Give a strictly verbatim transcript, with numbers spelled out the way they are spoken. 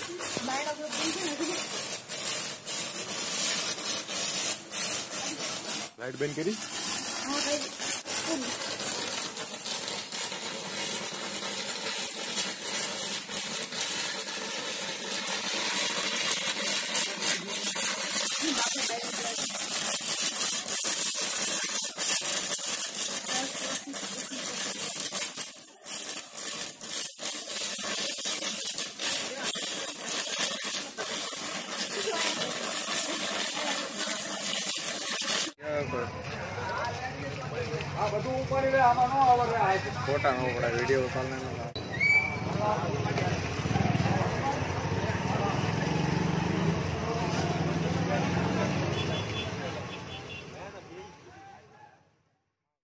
light बंद करी हां भाई हाँ બધું ઉપાડી લે આમાં નો આવડે આ ફોટા નો પડે વિડિયો ઉતારવાનો